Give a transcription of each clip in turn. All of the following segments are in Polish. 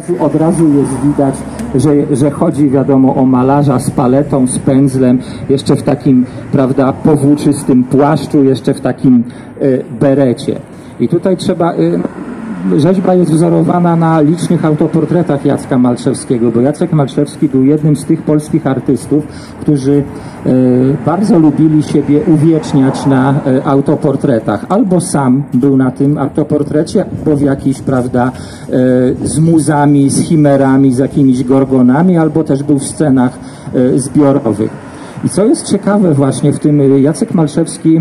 od razu jest widać, że chodzi, wiadomo, o malarza z paletą, z pędzlem, jeszcze w takim, prawda, powłóczystym płaszczu, jeszcze w takim berecie. I tutaj trzeba... Rzeźba jest wzorowana na licznych autoportretach Jacka Malczewskiego, bo Jacek Malczewski był jednym z tych polskich artystów, którzy bardzo lubili siebie uwieczniać na autoportretach. Albo sam był na tym autoportrecie, albo w jakichś, prawda, z muzami, z chimerami, z jakimiś gorgonami, albo też był w scenach zbiorowych. I co jest ciekawe właśnie w tym, Jacek Malczewski,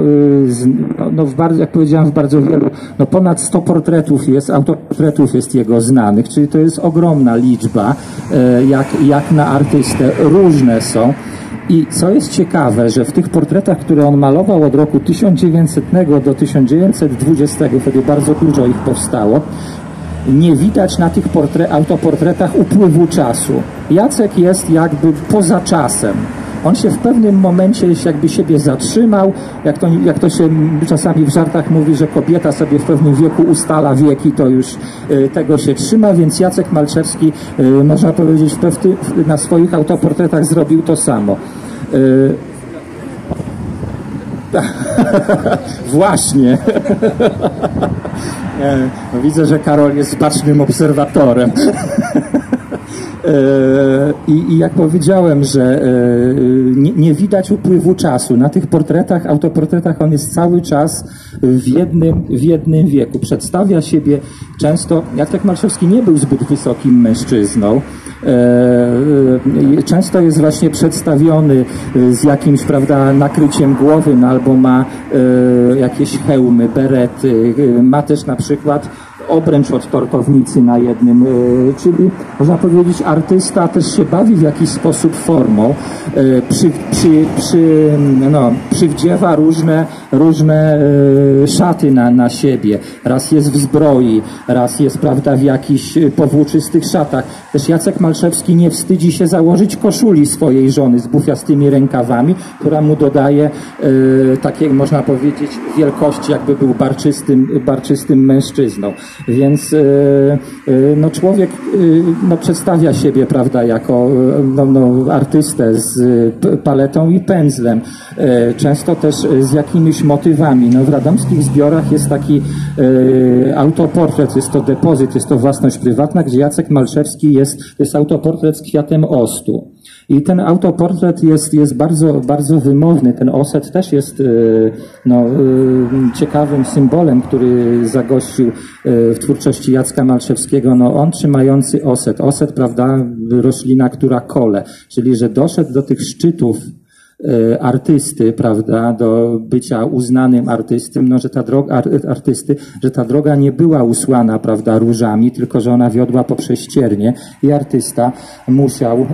jak powiedziałem, w bardzo wielu, ponad 100 portretów jest, autoportretów jest jego znanych, czyli to jest ogromna liczba, jak na artystę, różne są. I co jest ciekawe, że w tych portretach, które on malował od roku 1900 do 1920, wtedy bardzo dużo ich powstało, nie widać na tych autoportretach upływu czasu. Jacek jest jakby poza czasem. On się w pewnym momencie jakby siebie zatrzymał, jak to się czasami w żartach mówi, że kobieta sobie w pewnym wieku ustala wieki, to już tego się trzyma, więc Jacek Malczewski, można powiedzieć, na swoich autoportretach zrobił to samo. Właśnie. Widzę, że Karol jest bacznym obserwatorem. I jak powiedziałem, że nie widać upływu czasu. Na tych portretach, autoportretach on jest cały czas w jednym wieku. Przedstawia siebie często, Jacek Malczewski nie był zbyt wysokim mężczyzną. Często jest właśnie przedstawiony z jakimś, prawda, nakryciem głowy, albo ma jakieś hełmy, berety. Ma też na przykład obręcz od tortownicy na jednym, czyli można powiedzieć, artysta też się bawi w jakiś sposób formą, przywdziewa różne szaty na siebie. Raz jest w zbroi, raz jest, prawda, w jakichś powłóczystych szatach. Też Jacek Malczewski nie wstydzi się założyć koszuli swojej żony z bufiastymi rękawami, która mu dodaje takiej, można powiedzieć, wielkości, jakby był barczystym mężczyzną. Więc człowiek przedstawia siebie, prawda, jako artystę z paletą i pędzlem. Często też z jakimiś motywami. W radomskich zbiorach jest taki autoportret, jest to depozyt, jest to własność prywatna, gdzie Jacek Malczewski jest autoportret z kwiatem ostu. I ten autoportret jest bardzo, bardzo wymowny. Ten oset też jest ciekawym symbolem, który zagościł w twórczości Jacka Malczewskiego. On trzymający oset. Oset, prawda, roślina, która kole. Czyli, że doszedł do tych szczytów artysty, prawda, do bycia uznanym artystą, że ta droga nie była usłana, prawda, różami, tylko że ona wiodła poprzez ciernie i artysta musiał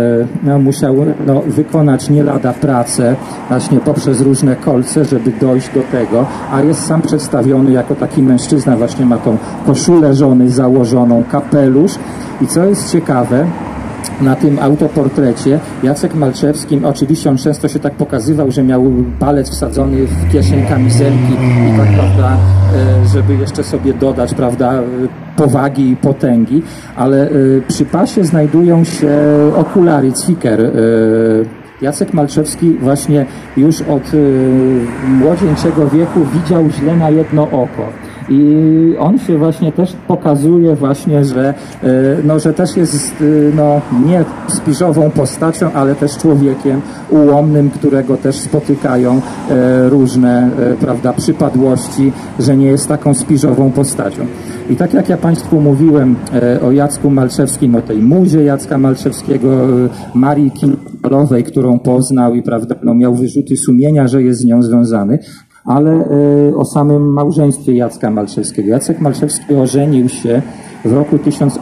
wykonać nie lada pracę właśnie poprzez różne kolce, żeby dojść do tego, a jest sam przedstawiony jako taki mężczyzna, właśnie ma tą koszulę żony założoną, kapelusz i co jest ciekawe, na tym autoportrecie Jacek Malczewski, oczywiście on często się tak pokazywał, że miał palec wsadzony w kieszeń kamizelki i tak, prawda, żeby jeszcze sobie dodać, prawda, powagi i potęgi, ale przy pasie znajdują się okulary, cwiker. Jacek Malczewski właśnie już od młodzieńczego wieku widział źle na jedno oko. I on się właśnie też pokazuje właśnie, że też jest nie spiżową postacią, ale też człowiekiem ułomnym, którego też spotykają różne, prawda, przypadłości, że nie jest taką spiżową postacią. I tak jak ja Państwu mówiłem o Jacku Malczewskim, o tej muzie Jacka Malczewskiego, Marii Kilolowej, którą poznał i, prawda, miał wyrzuty sumienia, że jest z nią związany, ale o samym małżeństwie Jacka Malczewskiego. Jacek Malczewski ożenił się w roku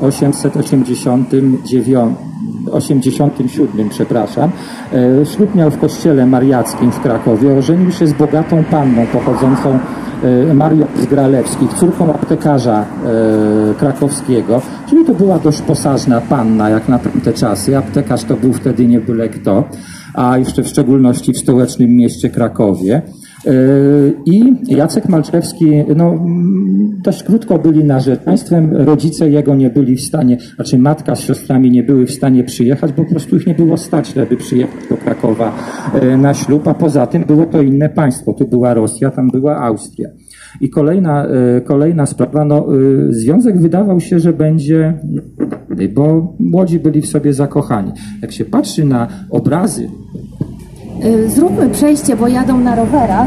1887, przepraszam. Ślub miał w kościele mariackim w Krakowie. Ożenił się z bogatą panną pochodzącą Marią z Gralewskich, córką aptekarza krakowskiego, czyli to była dość posażna panna jak na tamte czasy. Aptekarz to był wtedy nie byle kto, a jeszcze w szczególności w stołecznym mieście Krakowie. I Jacek Malczewski, no, dość krótko byli narzeczeństwem, rodzice jego nie byli w stanie, znaczy matka z siostrami nie były w stanie przyjechać, bo po prostu ich nie było stać, żeby przyjechać do Krakowa na ślub, a poza tym było to inne państwo, tu była Rosja, tam była Austria. I kolejna sprawa, no, związek wydawał się, że będzie, bo młodzi byli w sobie zakochani. Jak się patrzy na obrazy. Zróbmy przejście, bo jadą na rowerach.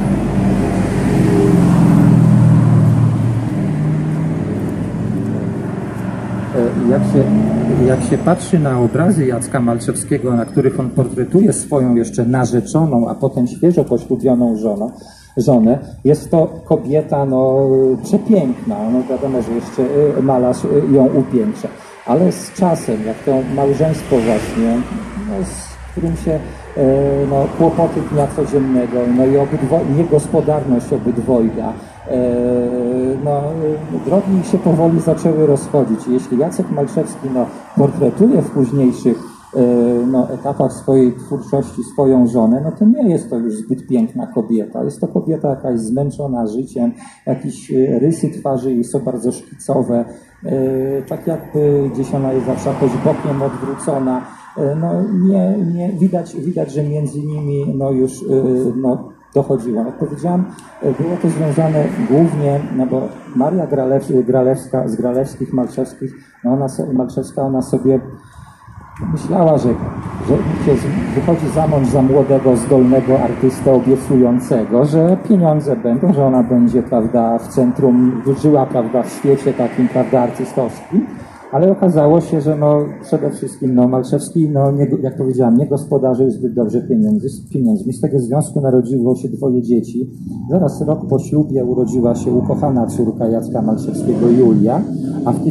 Jak się patrzy na obrazy Jacka Malczewskiego, na których on portretuje swoją jeszcze narzeczoną, a potem świeżo poślubioną żonę, jest to kobieta no, przepiękna. No, wiadomo, że jeszcze malarz ją upiększa. Ale z czasem, jak to małżeństwo właśnie, no, z którym się no, kłopoty dnia codziennego, no i niegospodarność obydwojga, no, drogi się powoli zaczęły rozchodzić. Jeśli Jacek Malczewski no, portretuje w późniejszych no, etapach swojej twórczości swoją żonę, no to nie jest to już zbyt piękna kobieta. Jest to kobieta jakaś zmęczona życiem, jakieś rysy twarzy jej są bardzo szkicowe, tak jakby gdzieś ona jest zawsze jakoś bokiem odwrócona. No, nie widać, że między nimi no, już no, dochodziło. Jak powiedziałam, było to związane głównie, no bo Maria Gralewska z Gralewskich, Malczewskich, no ona sobie myślała, że wychodzi za mąż za młodego, zdolnego artystę obiecującego, że pieniądze będą, że ona będzie, prawda, w centrum, żyła, prawda, w świecie takim, prawda, artystowskim. Ale okazało się, że no, przede wszystkim no, Malczewski, no, nie, jak powiedziałam, nie gospodarzył zbyt dobrze pieniędzmi. Z tego związku narodziło się 2 dzieci. Zaraz rok po ślubie urodziła się ukochana córka Jacka Malczewskiego, Julia, a w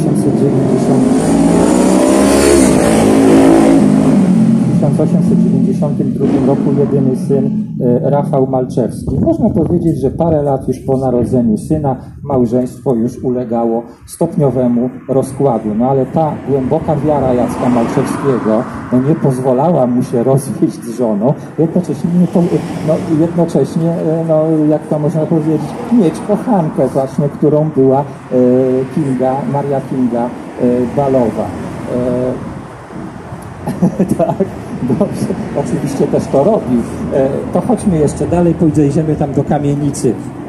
1892 roku jedyny syn Rafał Malczewski. Można powiedzieć, że parę lat już po narodzeniu syna małżeństwo już ulegało stopniowemu rozkładu. No ale ta głęboka wiara Jacka Malczewskiego no, nie pozwalała mu się rozwieść z żoną, jednocześnie no, jak to można powiedzieć, mieć kochankę właśnie, którą była Maria Kinga Balowa. Tak, dobrze, oczywiście też to robił. To chodźmy jeszcze dalej, podejdziemy tam do kamienicy